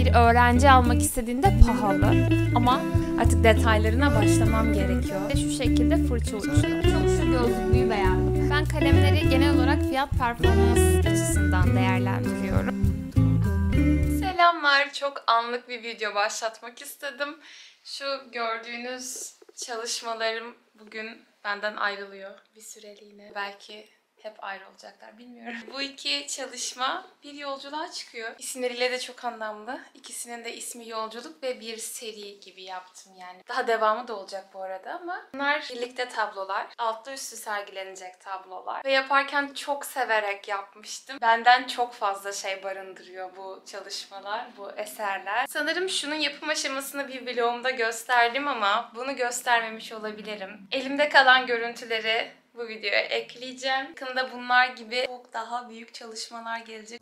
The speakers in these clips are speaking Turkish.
bir öğrenci almak istediğinde pahalı. Ama artık detaylarına başlamam gerekiyor. Ve şu şekilde fırça uçlu. Çok şu gözlüğü beğendim. Ben kalemleri genel olarak fiyat performans açısından değerlendiriyorum. Selamlar. Çok anlık bir video başlatmak istedim. Şu gördüğünüz çalışmalarım bugün benden ayrılıyor bir süreliğine. Belki hep ayrı olacaklar, bilmiyorum. Bu iki çalışma bir yolculuğa çıkıyor. İsimleriyle de çok anlamlı. İkisinin de ismi yolculuk ve bir seri gibi yaptım yani. Daha devamı da olacak bu arada ama bunlar birlikte tablolar. Altlı üstü sergilenecek tablolar. Ve yaparken çok severek yapmıştım. Benden çok fazla şey barındırıyor bu çalışmalar, bu eserler. Sanırım şunun yapım aşamasını bir vlogumda gösterdim ama bunu göstermemiş olabilirim. Elimde kalan görüntüleri bu videoya ekleyeceğim. Yakında bunlar gibi çok daha büyük çalışmalar gelecek.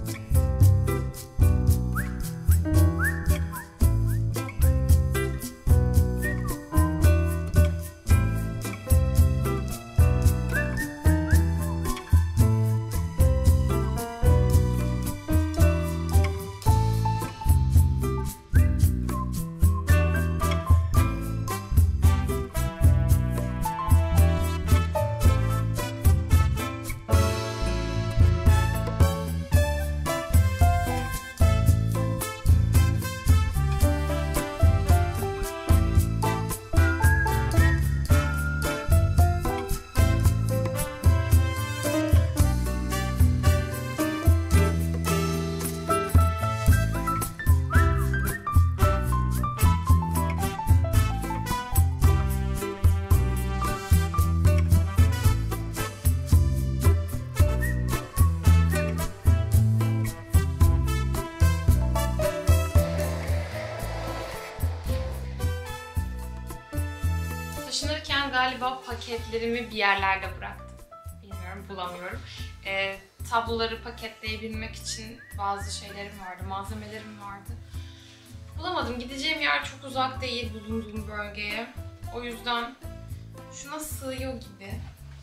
Taşınırken galiba paketlerimi bir yerlerde bıraktım. Bilmiyorum, bulamıyorum. Tabloları paketleyebilmek için bazı şeylerim vardı, malzemelerim vardı. Bulamadım. Gideceğim yer çok uzak değil bulunduğum bölgeye. O yüzden şuna sığıyor gibi.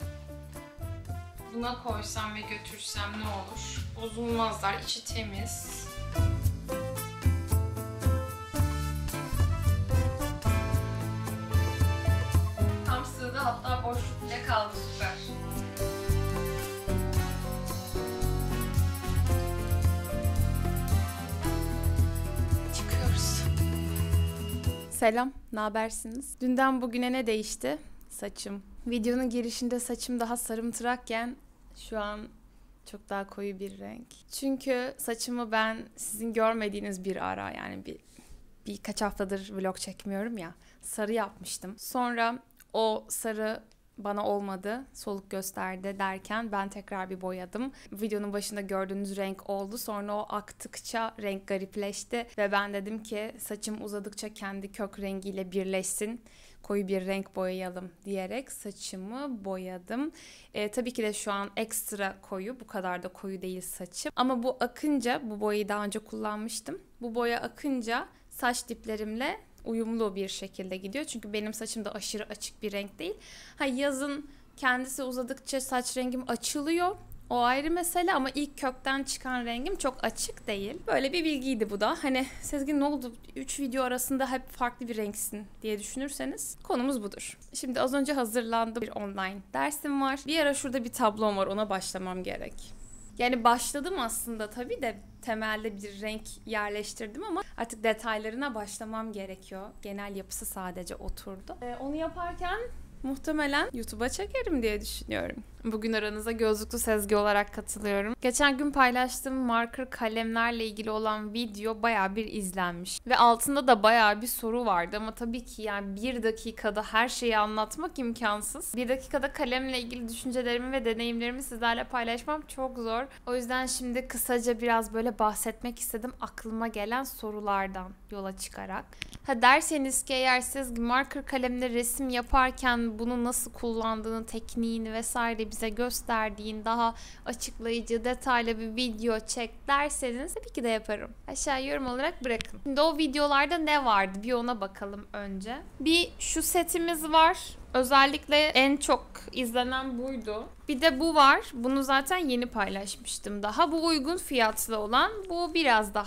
Buna koysam ve götürsem ne olur? Bozulmazlar, içi temiz. Hatta boşluk bile kaldı, süper. Çıkıyoruz. Selam, ne habersiniz? Dünden bugüne ne değişti? Saçım. Videonun girişinde saçım daha sarımtırakken şu an çok daha koyu bir renk. Çünkü saçımı ben sizin görmediğiniz bir ara, yani birkaç haftadır vlog çekmiyorum ya, sarı yapmıştım. Sonra o sarı bana olmadı, soluk gösterdi derken ben tekrar bir boyadım. Videonun başında gördüğünüz renk oldu. Sonra o aktıkça renk garipleşti ve ben dedim ki saçım uzadıkça kendi kök rengiyle birleşsin, koyu bir renk boyayalım diyerek saçımı boyadım. Tabii ki de şu an ekstra koyu, bu kadar da koyu değil saçım. Ama bu akınca, bu boyayı daha önce kullanmıştım. Bu boya akınca saç diplerimle uyumlu bir şekilde gidiyor. Çünkü benim saçım da aşırı açık bir renk değil. Yazın kendisi uzadıkça saç rengim açılıyor. O ayrı mesele ama ilk kökten çıkan rengim çok açık değil. Böyle bir bilgiydi bu da. Sezgin ne oldu? 3 video arasında hep farklı bir renksin diye düşünürseniz konumuz budur. Şimdi az önce hazırlandım. Bir online dersim var. Bir ara şurada bir tablom var. Ona başlamam gerek. Yani başladım aslında tabii de temelde bir renk yerleştirdim ama artık detaylarına başlamam gerekiyor. Genel yapısı sadece oturdu. Onu yaparken muhtemelen YouTube'a çekerim diye düşünüyorum. Bugün aranıza gözlüklü Sezgi olarak katılıyorum. Geçen gün paylaştığım marker kalemlerle ilgili olan video bayağı bir izlenmiş. Ve altında da bayağı bir soru vardı ama tabii ki yani bir dakikada her şeyi anlatmak imkansız. Bir dakikada kalemle ilgili düşüncelerimi ve deneyimlerimi sizlerle paylaşmam çok zor. O yüzden şimdi kısaca biraz böyle bahsetmek istedim aklıma gelen sorulardan yola çıkarak. Derseniz ki eğer siz marker kalemle resim yaparken bunu nasıl kullandığını, tekniğini vesaire bize gösterdiğin daha açıklayıcı, detaylı bir video çek derseniz tabii ki de yaparım. Aşağı yorum olarak bırakın. Şimdi o videolarda ne vardı? Bir ona bakalım önce. Bir şu setimiz var. Özellikle en çok izlenen buydu. Bir de bu var. Bunu zaten yeni paylaşmıştım daha. Bu uygun fiyatlı olan. Bu biraz daha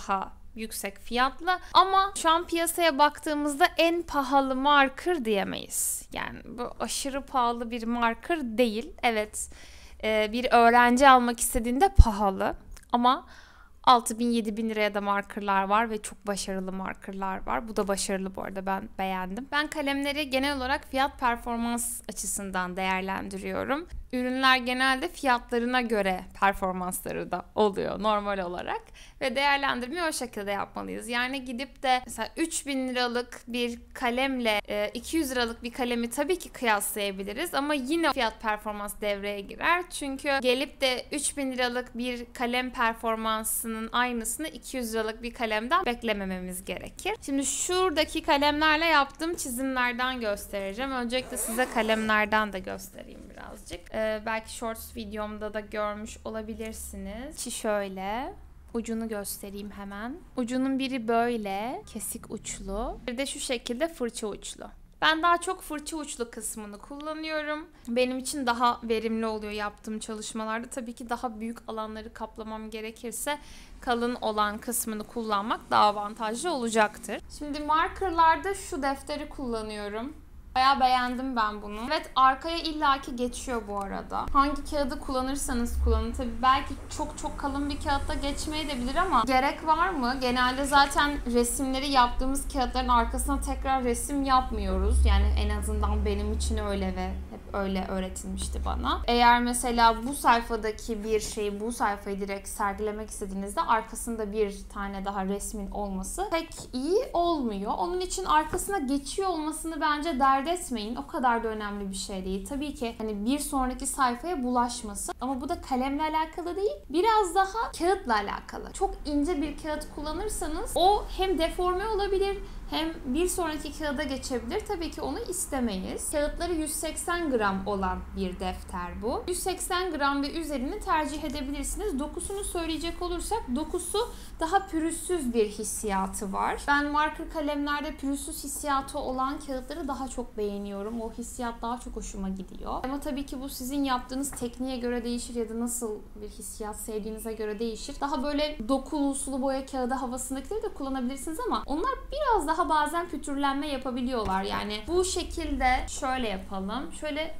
yüksek fiyatlı. Ama şu an piyasaya baktığımızda en pahalı marker diyemeyiz. Yani bu aşırı pahalı bir marker değil. Evet, bir öğrenci almak istediğinde pahalı ama 6.000-7.000 liraya da markerlar var ve çok başarılı markerlar var. Bu da başarılı bu arada, ben beğendim. Ben kalemleri genel olarak fiyat performans açısından değerlendiriyorum. Ürünler genelde fiyatlarına göre performansları da oluyor normal olarak ve değerlendirmeyi o şekilde yapmalıyız. Yani gidip de mesela 3.000 liralık bir kalemle 200 liralık bir kalemi tabii ki kıyaslayabiliriz ama yine fiyat performans devreye girer. Çünkü gelip de 3.000 liralık bir kalem performansının aynısını 200 liralık bir kalemden beklemememiz gerekir. Şimdi şuradaki kalemlerle yaptığım çizimlerden göstereceğim. Öncelikle size kalemlerden de göstereyim birazcık. Belki shorts videomda da görmüş olabilirsiniz. Şöyle ucunu göstereyim hemen. Ucunun biri böyle kesik uçlu. Bir de şu şekilde fırça uçlu. Ben daha çok fırça uçlu kısmını kullanıyorum. Benim için daha verimli oluyor yaptığım çalışmalarda. Tabii ki daha büyük alanları kaplamam gerekirse kalın olan kısmını kullanmak daha avantajlı olacaktır. Şimdi markerlarda şu defteri kullanıyorum. Bayağı beğendim ben bunu. Evet, arkaya illaki geçiyor bu arada. Hangi kağıdı kullanırsanız kullanın. Tabii belki çok kalın bir kağıtta geçmeyebilir ama gerek var mı? Genelde zaten resimleri yaptığımız kağıtların arkasına tekrar resim yapmıyoruz. Yani en azından benim için öyle ve hep öyle öğretilmişti bana. Eğer mesela bu sayfadaki bir şeyi, bu sayfayı direkt sergilemek istediğinizde arkasında bir tane daha resmin olması pek iyi olmuyor. Onun için arkasına geçiyor olmasını bence dert etmeyin. O kadar da önemli bir şey değil. Tabii ki hani bir sonraki sayfaya bulaşmasın. Ama bu da kalemle alakalı değil. Biraz daha kağıtla alakalı. Çok ince bir kağıt kullanırsanız o hem deforme olabilir hem bir sonraki kağıda geçebilir. Tabii ki onu istemeyiz. Kağıtları 180 gram olan bir defter bu. 180 gram ve üzerini tercih edebilirsiniz. Dokusunu söyleyecek olursak dokusu daha pürüzsüz bir hissiyatı var. Ben marker kalemlerde pürüzsüz hissiyatı olan kağıtları daha çok beğeniyorum. O hissiyat daha çok hoşuma gidiyor. Ama tabii ki bu sizin yaptığınız tekniğe göre değişir ya da nasıl bir hissiyat sevdiğinize göre değişir. Daha böyle dokulu sulu boya kağıdı havasındakileri de kullanabilirsiniz ama onlar biraz daha bazen pütürlenme yapabiliyorlar. Yani bu şekilde şöyle yapalım. Şöyle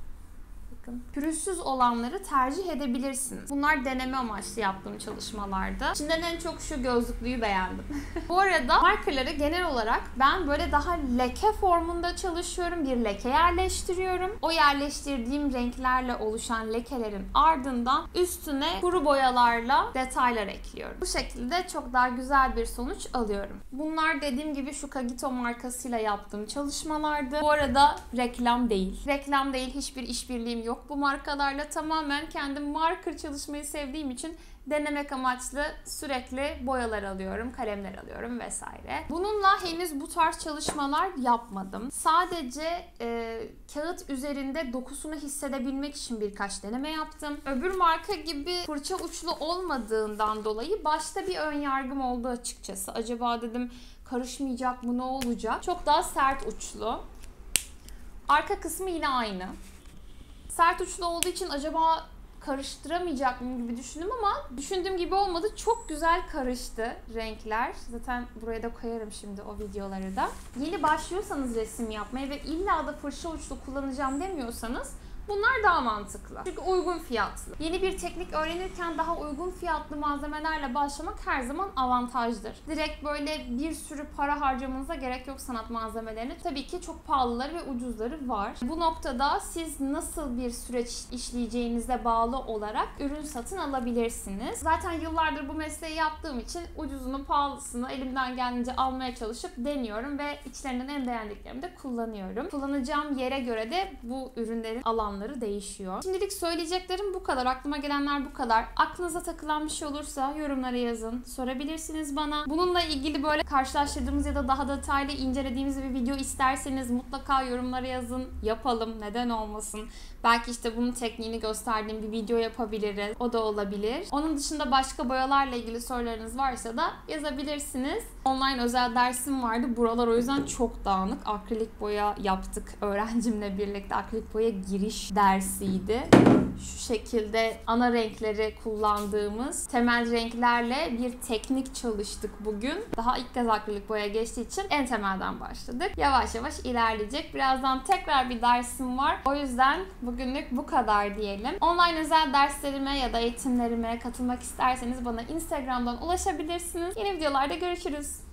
bakın, pürüzsüz olanları tercih edebilirsiniz. Bunlar deneme amaçlı yaptığım çalışmalarda. İçinden en çok şu gözlüklüyü beğendim. Bu arada markerları genel olarak ben böyle daha leke formunda çalışıyorum. Bir leke yerleştiriyorum. O yerleştirdiğim renklerle oluşan lekelerin ardından üstüne kuru boyalarla detaylar ekliyorum. Bu şekilde çok daha güzel bir sonuç alıyorum. Bunlar dediğim gibi şu Kagito markasıyla yaptığım çalışmalardı. Bu arada reklam değil. Reklam değil, hiçbir işbirliğim yok bu markalarla. Tamamen kendim marker çalışmayı sevdiğim için denemek amaçlı sürekli boyalar alıyorum, kalemler alıyorum vesaire. Bununla henüz bu tarz çalışmalar yapmadım. Sadece kağıt üzerinde dokusunu hissedebilmek için birkaç deneme yaptım. Öbür marka gibi fırça uçlu olmadığından dolayı başta bir ön yargım oldu açıkçası. Acaba dedim karışmayacak mı, ne olacak? Çok daha sert uçlu. Arka kısmı yine aynı. Sert uçlu olduğu için acaba karıştıramayacak mıyım gibi düşündüm ama düşündüğüm gibi olmadı. Çok güzel karıştı renkler. Zaten buraya da koyarım şimdi o videoları da. Yeni başlıyorsanız resim yapmaya ve illa da fırça uçlu kullanacağım demiyorsanız bunlar daha mantıklı. Çünkü uygun fiyatlı. Yeni bir teknik öğrenirken daha uygun fiyatlı malzemelerle başlamak her zaman avantajdır. Direkt böyle bir sürü para harcamanıza gerek yok sanat malzemelerine. Tabii ki çok pahalıları ve ucuzları var. Bu noktada siz nasıl bir süreç işleyeceğinize bağlı olarak ürün satın alabilirsiniz. Zaten yıllardır bu mesleği yaptığım için ucuzunu, pahalısını elimden geldiğince almaya çalışıp deniyorum ve içlerinden en beğendiklerimi de kullanıyorum. Kullanacağım yere göre de bu ürünlerin alanları değişiyor. Şimdilik söyleyeceklerim bu kadar. Aklıma gelenler bu kadar. Aklınıza takılan bir şey olursa yorumlara yazın. Sorabilirsiniz bana. Bununla ilgili böyle karşılaştırdığımız ya da daha detaylı incelediğimiz bir video isterseniz mutlaka yorumlara yazın. Yapalım. Neden olmasın? Belki işte bunun tekniğini gösterdiğim bir video yapabiliriz. O da olabilir. Onun dışında başka boyalarla ilgili sorularınız varsa da yazabilirsiniz. Online özel dersim vardı. Buralar o yüzden çok dağınık. Akrilik boya yaptık öğrencimle birlikte. Akrilik boya giriş dersiydi. Şu şekilde ana renkleri kullandığımız temel renklerle bir teknik çalıştık bugün. Daha ilk kez akrilik boya geçtiği için en temelden başladık. Yavaş yavaş ilerleyecek. Birazdan tekrar bir dersim var. O yüzden bugünlük bu kadar diyelim. Online özel derslerime ya da eğitimlerime katılmak isterseniz bana Instagram'dan ulaşabilirsiniz. Yeni videolarda görüşürüz.